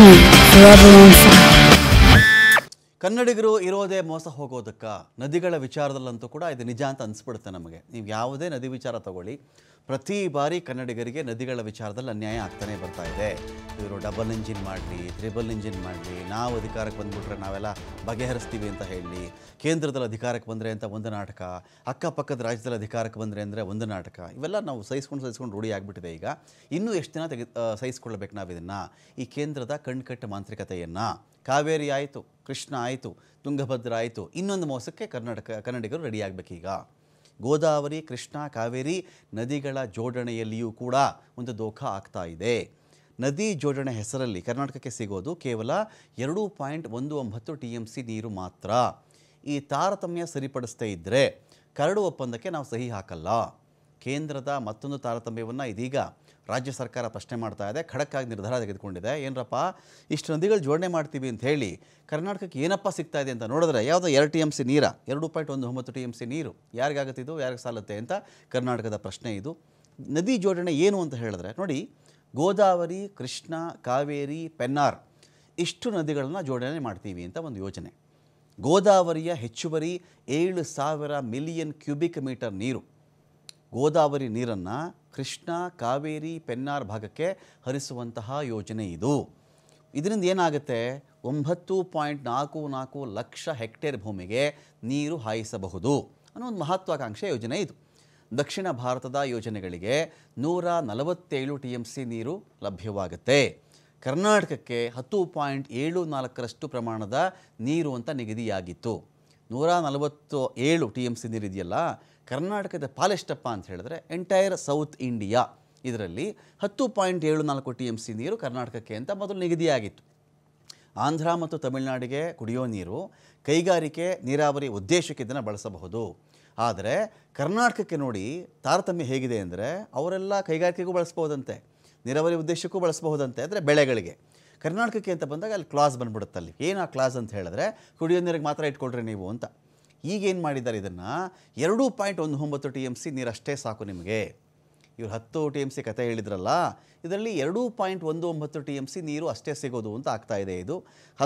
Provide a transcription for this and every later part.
forever on fire. ಕನ್ನಡಿಗರು ಇರೋದೇ ಮೋಸ ಹೋಗೋದಕ್ಕೆ ನದಿಗಳ ವಿಚಾರದಲ್ಲಂತೂ ಕೂಡ ಇದು ನಿಜ ಅಂತ ಅನಿಸ್ಬಿಡುತ್ತೆ ನಮಗೆ. ನೀವು ಯಾವುದೇ ನದಿ ವಿಚಾರ ತಗೊಳ್ಳಿ, ಪ್ರತಿ ಬಾರಿ ಕನ್ನಡಿಗರಿಗೆ ನದಿಗಳ ವಿಚಾರದಲ್ಲಿ ಅನ್ಯಾಯ ಆಗ್ತಾನೆ ಬರ್ತಾ ಇದೆ. ಇವರು ಡಬಲ್ ಇಂಜಿನ್ ಮಾಡಲಿ, ತ್ರಿಬಲ್ ಇಂಜಿನ್ ಮಾಡಲಿ, ನಾವು ಅಧಿಕಾರಕ್ಕೆ ಬಂದುಬಿಟ್ರೆ ನಾವೆಲ್ಲ ಬಗೆಹರಿಸ್ತೀವಿ ಅಂತ ಹೇಳಿ, ಕೇಂದ್ರದಲ್ಲಿ ಅಧಿಕಾರಕ್ಕೆ ಬಂದರೆ ಅಂತ ಒಂದು ನಾಟಕ, ಅಕ್ಕಪಕ್ಕದ ರಾಜ್ಯದಲ್ಲಿ ಅಧಿಕಾರಕ್ಕೆ ಬಂದರೆ ಅಂದರೆ ಒಂದು ನಾಟಕ, ಇವೆಲ್ಲ ನಾವು ಸಹಿಸ್ಕೊಂಡು ರೂಢಿ ಆಗಿಬಿಟ್ಟಿದೆ. ಈಗ ಇನ್ನೂ ಎಷ್ಟು ದಿನ ಸಹಿಸ್ಕೊಳ್ಬೇಕು ನಾವು ಇದನ್ನು? ಈ ಕೇಂದ್ರದ ಕಣ್ಕಟ್ಟ ಮಾಂತ್ರಿಕತೆಯನ್ನು. ಕಾವೇರಿ ಆಯಿತು, ಕೃಷ್ಣ ಆಯಿತು, ತುಂಗಭದ್ರ ಆಯಿತು, ಇನ್ನೊಂದು ಮೋಸಕ್ಕೆ ಕನ್ನಡಿಗರು ರೆಡಿ ಆಗಬೇಕೀಗ. ಗೋದಾವರಿ, ಕೃಷ್ಣ, ಕಾವೇರಿ ನದಿಗಳ ಜೋಡಣೆಯಲ್ಲಿಯೂ ಕೂಡ ಒಂದು ದೋಖ ಆಗ್ತಾ ಇದೆ. ನದಿ ಜೋಡಣೆ ಹೆಸರಲ್ಲಿ ಕರ್ನಾಟಕಕ್ಕೆ ಸಿಗೋದು ಕೇವಲ 2.19 TMC ನೀರು ಮಾತ್ರ. ಈ ತಾರತಮ್ಯ ಸರಿಪಡಿಸದೇ ಇದ್ದರೆ ಕರಡು ಒಪ್ಪಂದಕ್ಕೆ ನಾವು ಸಹಿ ಹಾಕಲ್ಲ. ಕೇಂದ್ರದ ಮತ್ತೊಂದು ತಾರತಮ್ಯವನ್ನು ಇದೀಗ ರಾಜ್ಯ ಸರ್ಕಾರ ಪ್ರಶ್ನೆ ಮಾಡ್ತಾ ಇದೆ, ಖಡಕ್ಕಾಗಿ ನಿರ್ಧಾರ ತೆಗೆದುಕೊಂಡಿದೆ. ಏನರಪ್ಪ ಇಷ್ಟು ನದಿಗಳು ಜೋಡಣೆ ಮಾಡ್ತೀವಿ ಅಂತ ಹೇಳಿ ಕರ್ನಾಟಕಕ್ಕೆ ಏನಪ್ಪ ಸಿಗ್ತಾ ಇದೆ ಅಂತ ನೋಡಿದ್ರೆ ಯಾವುದೋ 2 TMC ನೀರ, 2.19 TMC ನೀರು ಯಾರಿಗಾಗುತ್ತಿದ್ದು, ಯಾರಿಗೆ ಸಾಲುತ್ತೆ ಅಂತ ಕರ್ನಾಟಕದ ಪ್ರಶ್ನೆ ಇದು. ನದಿ ಜೋಡಣೆ ಏನು ಅಂತ ಹೇಳಿದ್ರೆ ನೋಡಿ, ಗೋದಾವರಿ, ಕೃಷ್ಣ, ಕಾವೇರಿ, ಪೆನ್ನಾರ್ ಇಷ್ಟು ನದಿಗಳನ್ನು ಜೋಡಣೆ ಮಾಡ್ತೀವಿ ಅಂತ ಒಂದು ಯೋಜನೆ. ಗೋದಾವರಿಯ ಹೆಚ್ಚುವರಿ 7,000 ಮಿಲಿಯನ್ ಕ್ಯೂಬಿಕ್ ಮೀಟರ್ ನೀರು, ಗೋದಾವರಿ ನೀರನ್ನು ಕೃಷ್ಣ, ಕಾವೇರಿ, ಪೆನ್ನಾರ್ ಭಾಗಕ್ಕೆ ಹರಿಸುವಂತಹ ಯೋಜನೆ ಇದು. ಇದರಿಂದ ಏನಾಗುತ್ತೆ? 9.44 ಲಕ್ಷ ಹೆಕ್ಟೇರ್ ಭೂಮಿಗೆ ನೀರು ಹಾಯಿಸಬಹುದು ಅನ್ನೋ ಒಂದು ಮಹತ್ವಾಕಾಂಕ್ಷೆ ಯೋಜನೆ ಇದು. ದಕ್ಷಿಣ ಭಾರತದ ಯೋಜನೆಗಳಿಗೆ 147 TMC ನೀರು ಲಭ್ಯವಾಗುತ್ತೆ. ಕರ್ನಾಟಕಕ್ಕೆ 10.74ರಷ್ಟು ಪ್ರಮಾಣದ ನೀರು ಅಂತ ನಿಗದಿಯಾಗಿತ್ತು. 147 TMC ನೀರಿದೆಯಲ್ಲ, ಕರ್ನಾಟಕದ ಪಾಲೆಷ್ಟಪ್ಪ ಅಂತ ಹೇಳಿದ್ರೆ ಎಂಟೈರ್ ಸೌತ್ ಇಂಡಿಯಾ ಇದರಲ್ಲಿ 10.74 TMC ನೀರು ಕರ್ನಾಟಕಕ್ಕೆ ಅಂತ ಮೊದಲು ನಿಗದಿಯಾಗಿತ್ತು. ಆಂಧ್ರ ಮತ್ತು ತಮಿಳುನಾಡಿಗೆ ಕುಡಿಯೋ ನೀರು, ಕೈಗಾರಿಕೆ, ನೀರಾವರಿ ಉದ್ದೇಶಕ್ಕೆ ಇದನ್ನು ಬಳಸಬಹುದು. ಆದರೆ ಕರ್ನಾಟಕಕ್ಕೆ ನೋಡಿ ತಾರತಮ್ಯ ಹೇಗಿದೆ ಅಂದರೆ, ಅವರೆಲ್ಲ ಕೈಗಾರಿಕೆಗೂ ಬಳಸ್ಬೋದಂತೆ, ನೀರಾವರಿ ಉದ್ದೇಶಕ್ಕೂ ಬಳಸಬಹುದಂತೆ, ಅಂದರೆ ಬೆಳೆಗಳಿಗೆ. ಕರ್ನಾಟಕಕ್ಕೆ ಅಂತ ಬಂದಾಗ ಅಲ್ಲಿ ಕ್ಲಾಸ್ ಬಂದ್ಬಿಡುತ್ತೆ. ಅಲ್ಲಿ ಏನು ಆ ಕ್ಲಾಸ್ ಅಂತ ಹೇಳಿದ್ರೆ, ಕುಡಿಯೋ ನೀರಿಗೆ ಮಾತ್ರ ಇಟ್ಕೊಳ್ರಿ ನೀವು ಅಂತ. ಈಗೇನು ಮಾಡಿದ್ದಾರೆ, ಇದನ್ನು 2.19 TMC ನೀರಷ್ಟೇ ಸಾಕು ನಿಮಗೆ. ಇವರು 10 TMC ಕತೆ ಹೇಳಿದ್ರಲ್ಲ, ಇದರಲ್ಲಿ 2.19 TMC ನೀರು ಅಷ್ಟೇ ಸಿಗೋದು ಅಂತ ಆಗ್ತಾ ಇದೆ. ಇದು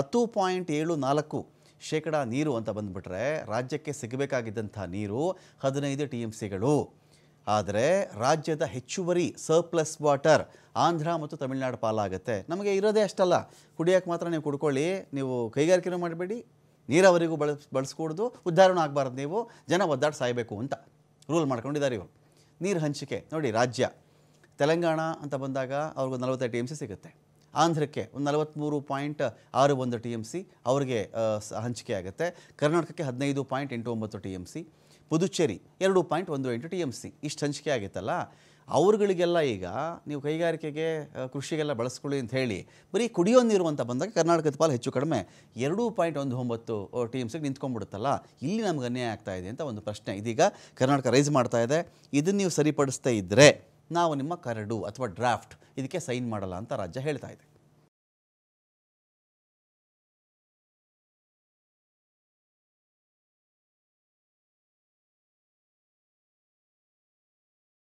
10.74% ನೀರು ಅಂತ ಬಂದುಬಿಟ್ರೆ ರಾಜ್ಯಕ್ಕೆ ಸಿಗಬೇಕಾಗಿದ್ದಂಥ ನೀರು 15 TMCಗಳು. ಆದರೆ ರಾಜ್ಯದ ಹೆಚ್ಚುವರಿ ಸರ್ಪ್ಲಸ್ ವಾಟರ್ ಆಂಧ್ರ ಮತ್ತು ತಮಿಳುನಾಡು ಪಾಲಾಗುತ್ತೆ. ನಮಗೆ ಇರೋದೇ ಅಷ್ಟಲ್ಲ, ಕುಡಿಯೋಕ್ಕೆ ಮಾತ್ರ ನೀವು ಕುಡ್ಕೊಳ್ಳಿ, ನೀವು ಕೈಗಾರಿಕೆನೂ ಮಾಡಬೇಡಿ, ನೀರಾವರಿಗೂ ಬಳಸ್ಕೊಡ್ದು, ಉದ್ಧಾರನೂ ಆಗಬಾರ್ದು, ನೀವು ಜನ ಒದ್ದಾಡಿ ಸಾಯಬೇಕು ಅಂತ ರೂಲ್ ಮಾಡ್ಕೊಂಡಿದ್ದಾರೆ ಇವರು. ನೀರು ಹಂಚಿಕೆ ನೋಡಿ, ರಾಜ್ಯ ತೆಲಂಗಾಣ ಅಂತ ಬಂದಾಗ ಅವ್ರಿಗೂ 45 TMC ಸಿಗುತ್ತೆ, ಆಂಧ್ರಕ್ಕೆ ಒಂದು 43.61 TMC ಅವ್ರಿಗೆ ಹಂಚಿಕೆ ಆಗುತ್ತೆ, ಕರ್ನಾಟಕಕ್ಕೆ 15.89 TMC, ಪುದುಚೇರಿ 2.18 TMC ಇಷ್ಟು ಹಂಚಿಕೆ ಆಗಿತ್ತಲ್ಲ. ಅವ್ರುಗಳಿಗೆಲ್ಲ ಈಗ ನೀವು ಕೈಗಾರಿಕೆಗೆ, ಕೃಷಿಗೆಲ್ಲ ಬಳಸ್ಕೊಳ್ಳಿ ಅಂತ ಹೇಳಿ ಬರೀ ಕುಡಿಯೋ ನೀರು ಅಂತ ಬಂದಾಗ ಕರ್ನಾಟಕದ ಪಾಲು ಹೆಚ್ಚು ಕಡಿಮೆ 2.19 TMCಗೆ ನಿಂತ್ಕೊಂಡ್ಬಿಡುತ್ತಲ್ಲ. ಇಲ್ಲಿ ನಮ್ಗೆ ಅನ್ಯಾಯ ಆಗ್ತಾ ಇದೆ ಅಂತ ಒಂದು ಪ್ರಶ್ನೆ ಇದೀಗ ಕರ್ನಾಟಕ ರೈಸ್ ಮಾಡ್ತಾ ಇದೆ. ಇದನ್ನು ನೀವು ಸರಿಪಡಿಸ್ತಾ ಇದ್ದರೆ ನಾವು ನಿಮ್ಮ ಕರಡು ಅಥವಾ ಡ್ರಾಫ್ಟ್ ಇದಕ್ಕೆ ಸೈನ್ ಮಾಡಲ್ಲ ಅಂತ ರಾಜ್ಯ ಹೇಳ್ತಾ ಇದೆ.